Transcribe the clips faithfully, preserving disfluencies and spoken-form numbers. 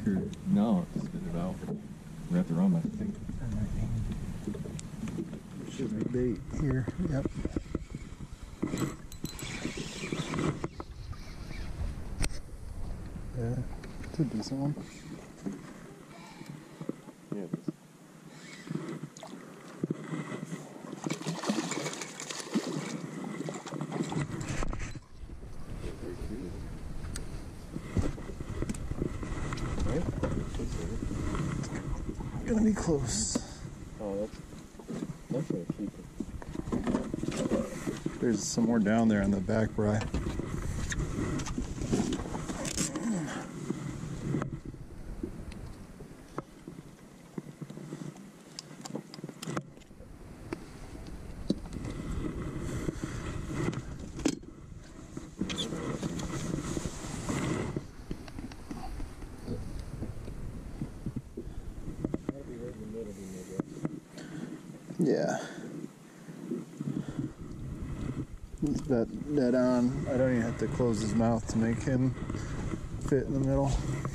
Or no, spit it out. Wrap it around my finger. Should be bait here. Yep. Yeah, it's a decent one. Yeah, it is. Gonna be close. Oh, that's that's gonna keep it. There's some more down there on the back, Bri. Yeah. He's that dead on. I don't even have to close his mouth to make him fit in the middle.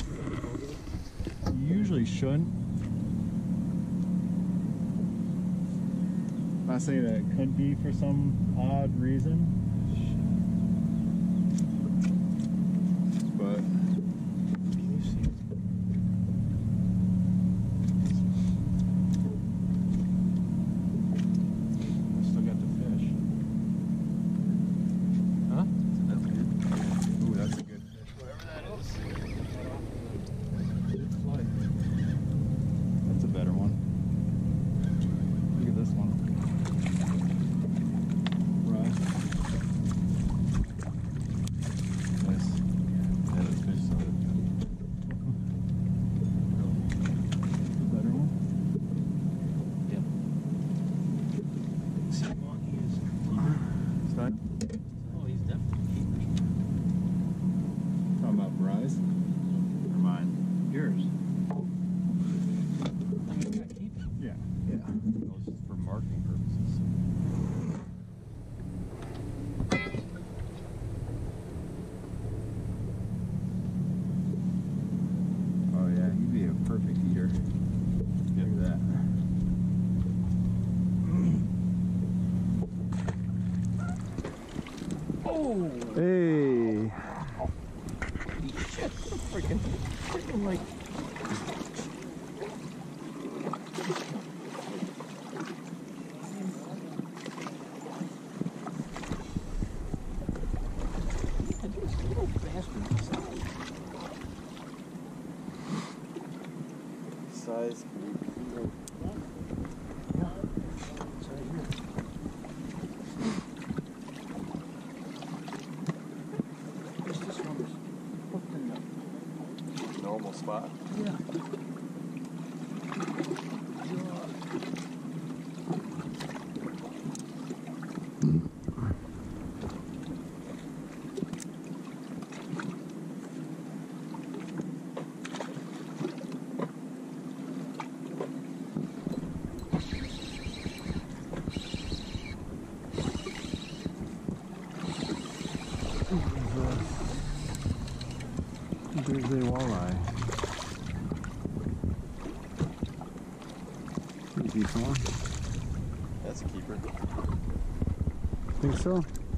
You usually shouldn't. I'm not saying that it could be for some odd reason, but Hey! Shit, freaking, freaking like. This little bastard size. Size. Normal spot? Yeah. There's a walleye. Decent one. That's a keeper. Think so?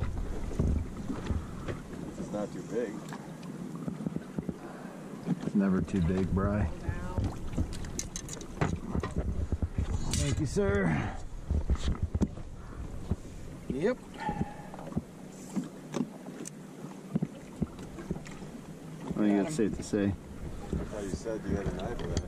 It's not too big. It's never too big, Bri. Thank you, sir. Yep. I think that's safe to say. I thought you said you had an eye for that.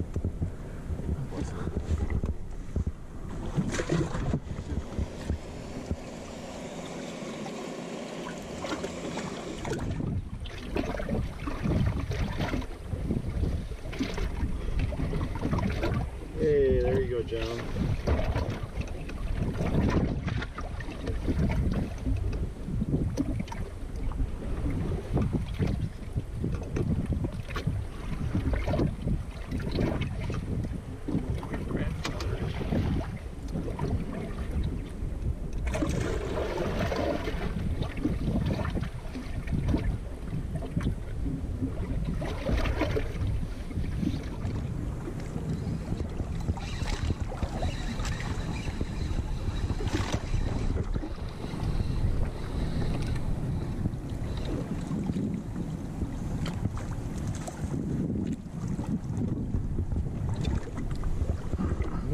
Hey, there you go, John.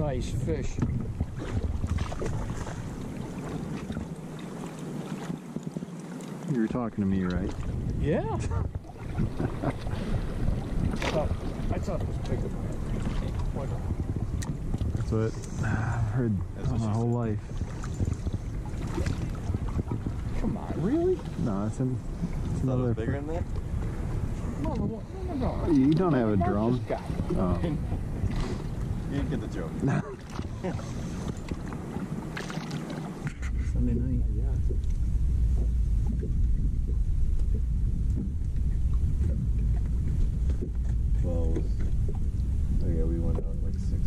nice fish. You were talking to me, right? Yeah. So, I thought it was bigger. What? That's what I've heard That's what my she whole said. life. Come on, really? No, it's, an, it's Thought it another. was bigger than that? No, no, no, no. no. You don't have a Mark drum. just got it. Oh. And You didn't get the joke. Sunday night. yeah. Well, oh yeah, we went out at like six.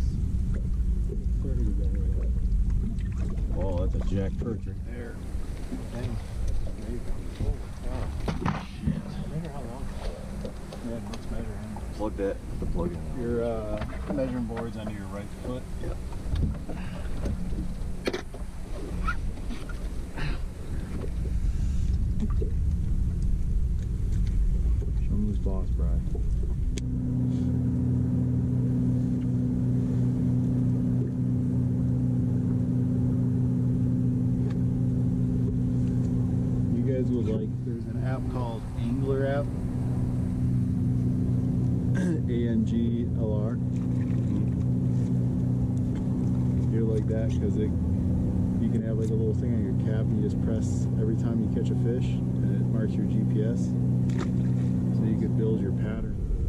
Oh, that's a jack perch right there. Dang. There you go. Oh, wow. Measure how long? Yeah, let's measure him. Plug that. The plug in. Your uh, measuring board's under your right foot. Yep. Show him who's boss, Brad. You guys would like, there's an app called Angler app. A N G L R. You're like that because it, you can have like a little thing on your cap and you just press every time you catch a fish and it marks your G P S. So you could build your pattern.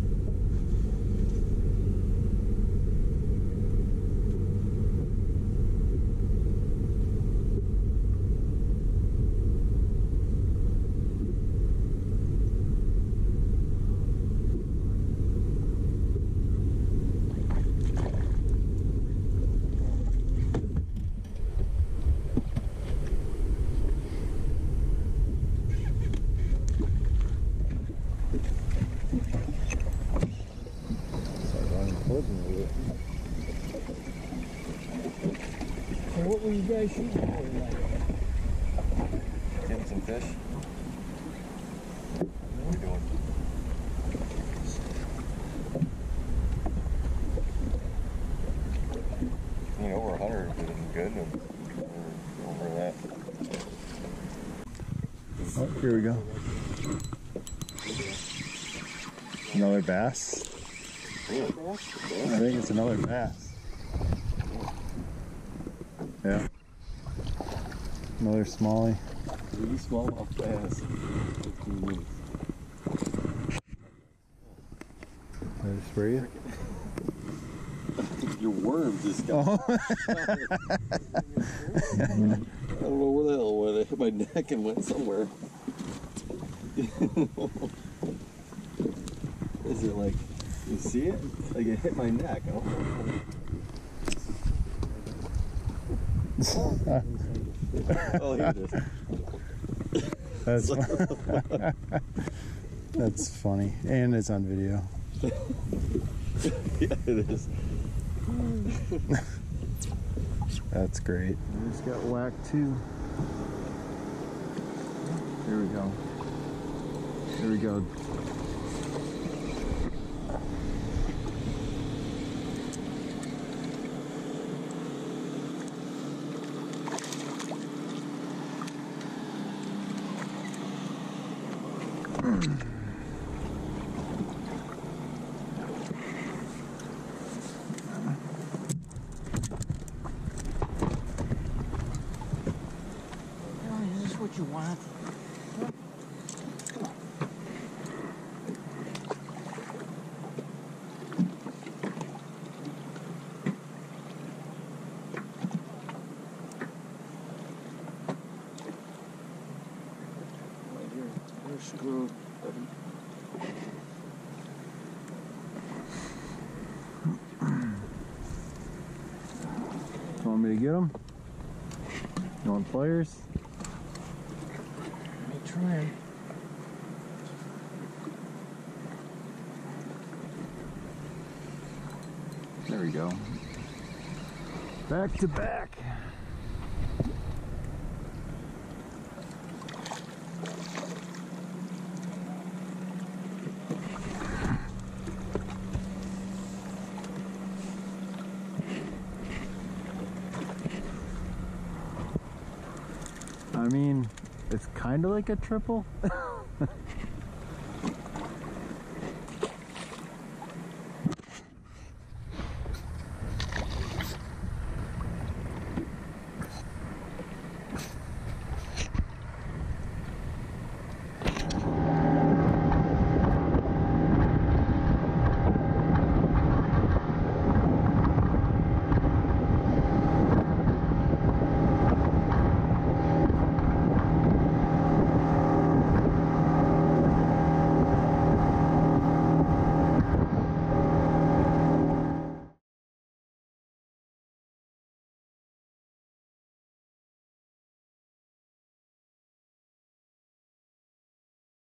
So what were you guys shooting for tonight? Getting some fish. What are we doing? I mean, over a hundred would have been good, and we're over that. Oh, here we go. Another bass. Really? I think it's another bass. Yeah. Another smallie. Really smallmouth bass. fifteen minutes. Did I spray you? Your worm just got. Oh. I don't know where the hell it went. It hit my neck and went somewhere. Is it like, you see it? Like it hit my neck. I don't know. Oh, here it is. That's that's funny, and it's on video. Yeah, it is. That's great. I just got whacked too. Here we go. Here we go. Is this what you want? Right here. You're screwed. You want me to get them? You want pliers? Let me try. There we go. Back to back. I mean, it's kind of like a triple.